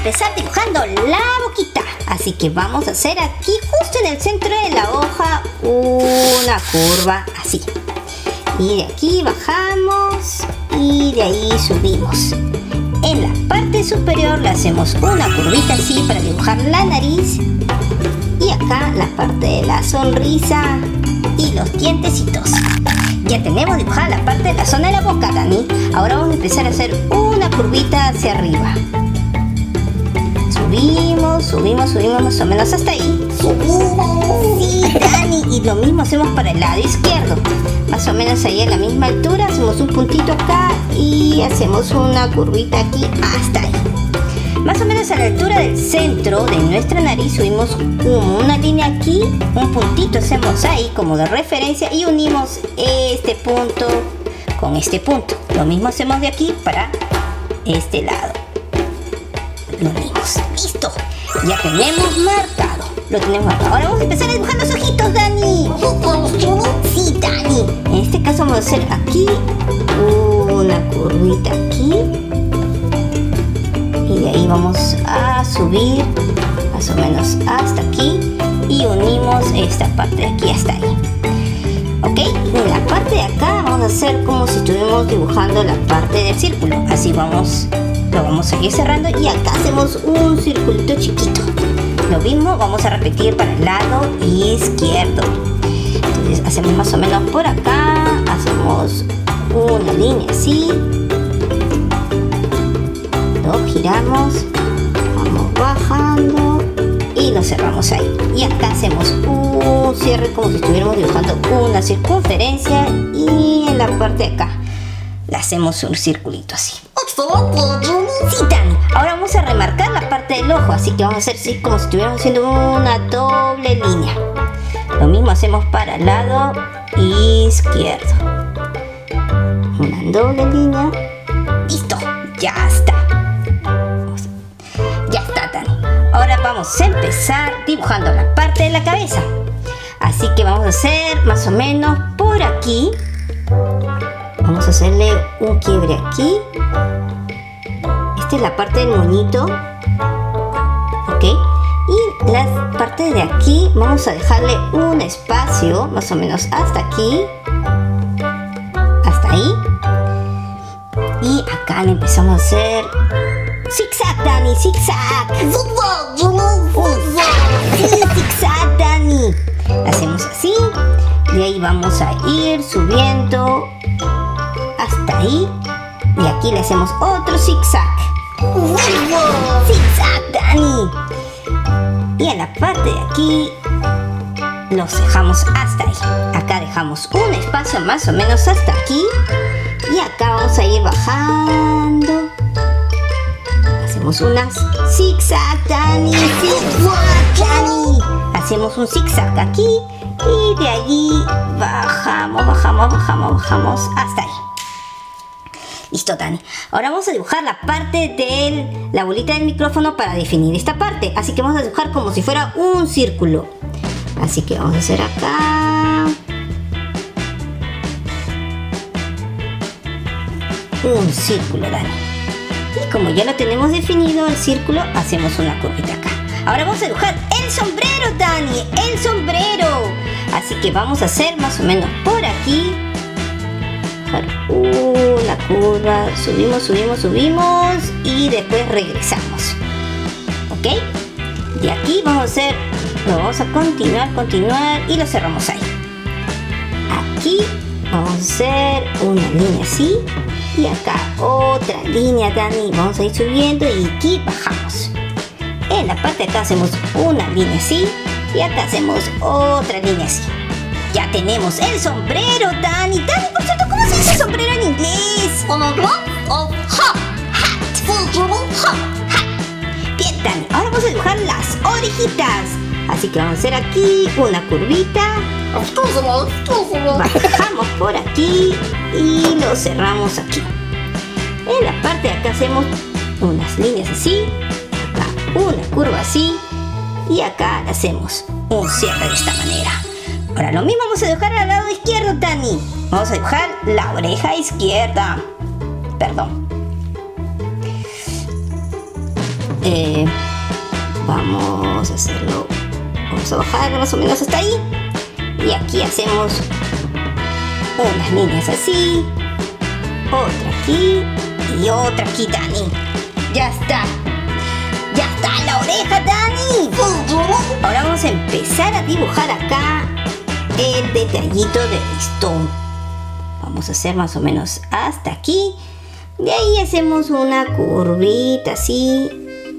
empezar dibujando la boquita. Así que vamos a hacer aquí, justo en el centro de la hoja, una curva así. Y de aquí bajamos y de ahí subimos. En la parte superior le hacemos una curvita así para dibujar la nariz. Y acá la parte de la sonrisa y los dientecitos. Ya tenemos dibujada la parte de la zona de la boca, Dani. Ahora vamos a empezar a hacer una curvita hacia arriba. Subimos, subimos, subimos más o menos hasta ahí. Sí, Dani. Y lo mismo hacemos para el lado izquierdo. Más o menos ahí a la misma altura. Hacemos un puntito acá y hacemos una curvita aquí hasta ahí. Más o menos a la altura del centro de nuestra nariz subimos una línea aquí, un puntito hacemos ahí como de referencia y unimos este punto con este punto. Lo mismo hacemos de aquí para este lado. Lo unimos. ¡Listo! Ya tenemos marcado. Lo tenemos marcado. Ahora vamos a empezar a dibujar los ojitos, Dani. Sí, Dani. En este caso vamos a hacer aquí una curvita aquí. Y de ahí vamos a subir más o menos hasta aquí y unimos esta parte de aquí hasta ahí. Ok, en la parte de acá vamos a hacer como si estuviéramos dibujando la parte del círculo. Así lo vamos a ir cerrando y acá hacemos un circulito chiquito. Lo mismo vamos a repetir para el lado izquierdo. Entonces hacemos más o menos por acá, hacemos una línea así. Lo giramos, vamos bajando y lo cerramos ahí. Y acá hacemos un cierre como si estuviéramos dibujando una circunferencia y en la parte de acá le hacemos un circulito así. Sí, Dani. Ahora vamos a remarcar la parte del ojo, así que vamos a hacer así como si estuviéramos haciendo una doble línea. Lo mismo hacemos para el lado izquierdo. Una doble línea. Listo, ya está. Ya está, Dani. Ahora vamos a empezar dibujando la parte de la cabeza. Así que vamos a hacer más o menos por aquí. Vamos a hacerle un quiebre aquí. Esta es la parte del moñito. Ok. Y la parte de aquí vamos a dejarle un espacio, más o menos hasta aquí. Hasta ahí. Y acá le empezamos a hacer zigzag, Dani, zigzag. Sí, zigzag, Dani. Hacemos así. De ahí vamos a ir subiendo hasta ahí. Y aquí le hacemos otro zigzag. Zigzag, Dani. Y en la parte de aquí los dejamos hasta ahí. Acá dejamos un espacio más o menos hasta aquí. Y acá vamos a ir bajando. Hacemos unas zigzag, Dani. Zigzag, Dani. Hacemos un zigzag aquí. Y de allí bajamos, bajamos, bajamos, bajamos hasta ahí. Listo, Dani. Ahora vamos a dibujar la parte de la bolita del micrófono para definir esta parte. Así que vamos a dibujar como si fuera un círculo. Así que vamos a hacer acá un círculo, Dani. Y como ya lo tenemos definido el círculo, hacemos una curvita acá. Ahora vamos a dibujar el sombrero, Dani, el sombrero. Así que vamos a hacer más o menos por aquí. Una curva, subimos, subimos, subimos y después regresamos. ¿Ok? De aquí vamos a hacer, lo vamos a continuar y lo cerramos ahí. Aquí vamos a hacer una línea así y acá otra línea, Dani. Vamos a ir subiendo y aquí bajamos. En la parte de acá hacemos una línea así y acá hacemos otra línea así. Ya tenemos el sombrero, Dani. Dani, por cierto, ¿cómo se dice sombrero en inglés? Bien, Dani. Ahora vamos a dibujar las orejitas. Así que vamos a hacer aquí una curvita. Bajamos por aquí y lo cerramos aquí. En la parte de acá hacemos unas líneas así. Acá una curva así. Y acá hacemos un cierre de esta manera. Ahora lo mismo vamos a dibujar al lado izquierdo, Dani. Vamos a dibujar la oreja izquierda. Perdón. Vamos a hacerlo. Vamos a bajar más o menos hasta ahí. Y aquí hacemos unas líneas así. Otra aquí. Y otra aquí, Dani. Ya está. ¡Ya está la oreja, Dani! Ahora vamos a empezar a dibujar acá el detallito del listón. Vamos a hacer más o menos hasta aquí. De ahí hacemos una curvita así.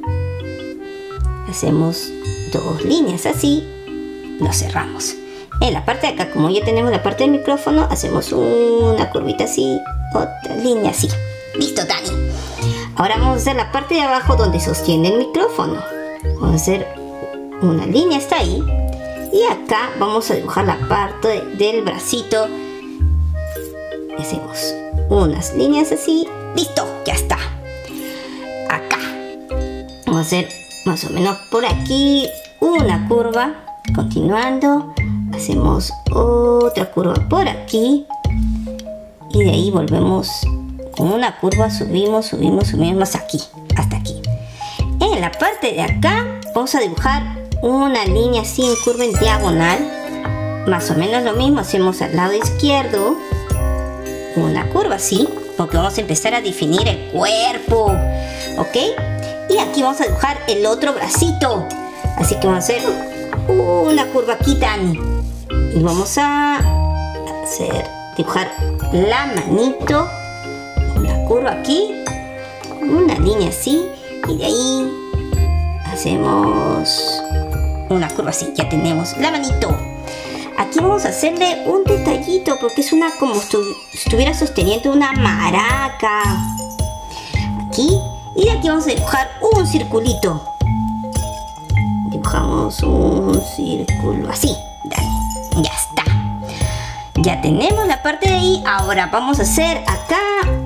Hacemos dos líneas así. Lo cerramos. En la parte de acá, como ya tenemos la parte del micrófono, hacemos una curvita así. Otra línea así. ¡Listo, Dani! Ahora vamos a hacer la parte de abajo donde sostiene el micrófono. Vamos a hacer una línea hasta ahí. Y acá vamos a dibujar la parte del bracito. Hacemos unas líneas así. ¡Listo! ¡Ya está! Acá. Vamos a hacer más o menos por aquí una curva. Continuando. Hacemos otra curva por aquí. Y de ahí volvemos con una curva. Subimos más aquí. Hasta aquí. En la parte de acá vamos a dibujar una línea así en curva en diagonal. Más o menos lo mismo hacemos al lado izquierdo. Una curva así, porque vamos a empezar a definir el cuerpo. ¿Ok? Y aquí vamos a dibujar el otro bracito. Así que vamos a hacer una curva aquí, Dani. Y vamos a dibujar la manito. Una curva aquí. Una línea así. Y de ahí hacemos una curva así. Ya tenemos la manito. Aquí vamos a hacerle un detallito porque es una como si estuviera sosteniendo una maraca. Aquí. Y de aquí vamos a dibujar un circulito. Dibujamos un círculo así. Dale. Ya está. Ya tenemos la parte de ahí. Ahora vamos a hacer acá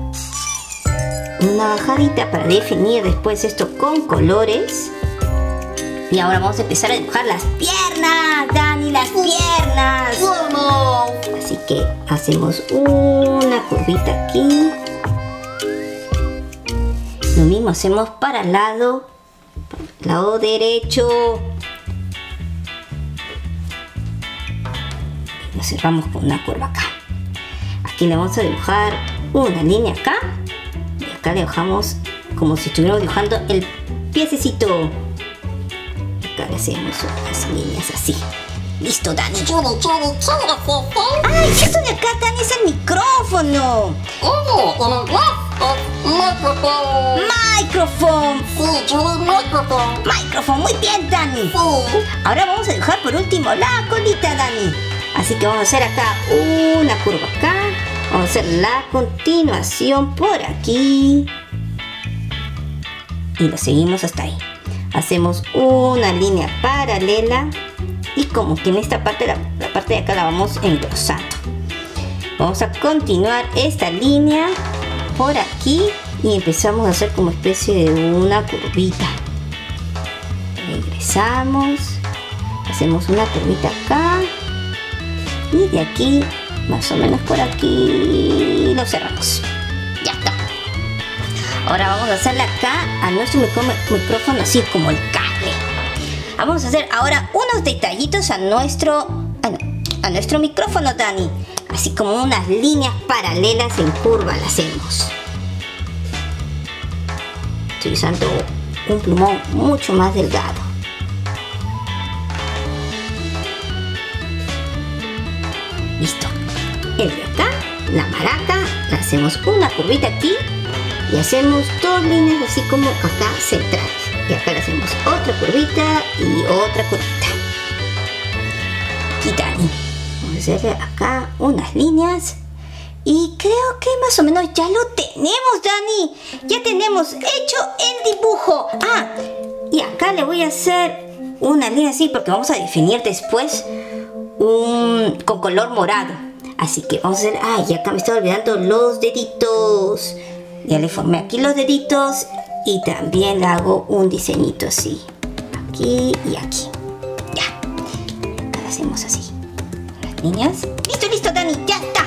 una bajadita para definir después esto con colores. Y ahora vamos a empezar a dibujar las piernas, Dani, las piernas. Así que hacemos una curvita aquí. Lo mismo hacemos para el lado derecho. Lo cerramos con una curva acá. Aquí le vamos a dibujar una línea acá. Y acá le dibujamos como si estuviéramos dibujando el piececito. Acá le hacemos unas líneas así. Listo, Dani. ¡Ay! Esto de acá, Dani, es el micrófono. Micrófono. Micrófono. Muy bien, Dani. Ahora vamos a dibujar por último la colita, Dani. Así que vamos a hacer acá una curva acá. Vamos a hacer la continuación por aquí. Y lo seguimos hasta ahí. Hacemos una línea paralela. Y como que en esta parte, la parte de acá la vamos engrosando. Vamos a continuar esta línea por aquí. Y empezamos a hacer como especie de una curvita. Regresamos. Hacemos una curvita acá. Y de aquí, más o menos por aquí, lo cerramos. Ya está. Ahora vamos a hacerle acá a nuestro micrófono así como el cable. Vamos a hacer ahora unos detallitos a nuestro micrófono, Dani. Así como unas líneas paralelas en curva las hacemos. Estoy usando un plumón mucho más delgado. Listo. El de acá, la maraca, le hacemos una curvita aquí y hacemos dos líneas así como acá centrales. Y acá le hacemos otra curvita y otra curvita. Aquí, Dani. Vamos a hacerle acá unas líneas. Y creo que más o menos ya lo tenemos, Dani. Ya tenemos hecho el dibujo. Ah, y acá le voy a hacer una línea así porque vamos a definir después con color morado. Así que vamos a hacer... Ah, y acá me estaba olvidando los deditos. Ya le formé aquí los deditos. Y también le hago un diseñito así. Aquí y aquí. Ya. Acá lo hacemos así. Las líneas. Listo, listo, Dani. Ya está.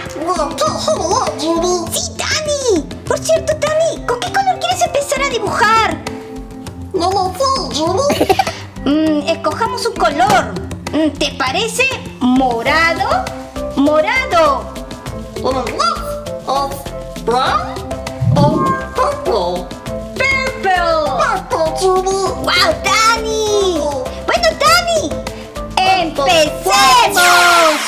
Sí, Dani. Por cierto, Dani, ¿con qué color quieres empezar a dibujar? No lo Escojamos un color. ¿Te parece morado? ¡Morado! ¡Purple! ¡Wow, Dani! Bueno, Dani, ¡empecemos!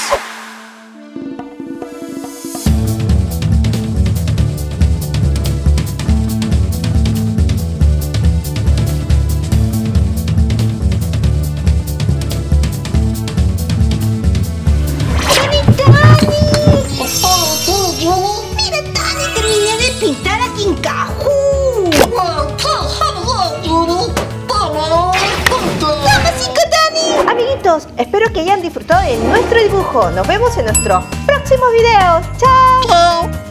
Espero que hayan disfrutado de nuestro dibujo. Nos vemos en nuestros próximos videos. ¡Chao!